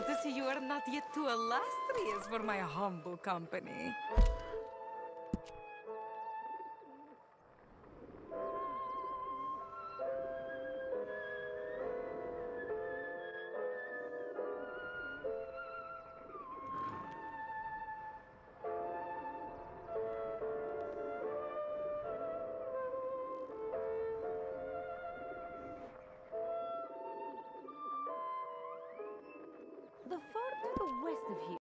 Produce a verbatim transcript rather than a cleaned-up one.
wonderful to see you are not yet too illustrious for my humble company. The fort to the west of here.